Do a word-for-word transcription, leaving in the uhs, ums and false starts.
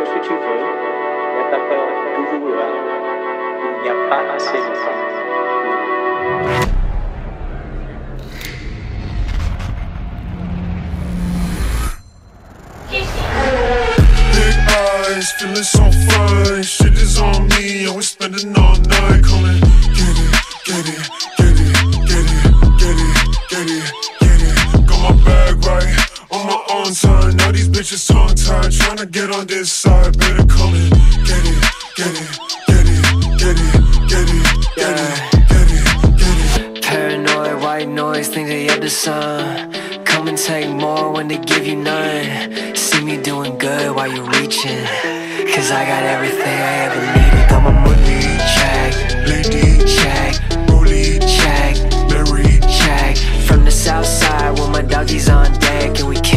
ce que tu veux, n'aie pas peur de tout vouloir, il n'y a pas assez de temps. Big eyes, feeling so fine. Shit is on me, and we're spending all night. Come and get it, get it, get it, get it, get it, get it, get it. Got my bag right, on my own time. Now these bitches tongue tied, tryna get on this side. Better come and get it, get it, get it, get it, get it, get it, get it, get it. Paranoid, white noise, think they have the sun. Come and take more when they give you none. See me doing good while you're reaching, cause I got everything I ever needed. Got my money check, lady check, rollie check, Mary check. From the south side where my doggies on deck, and we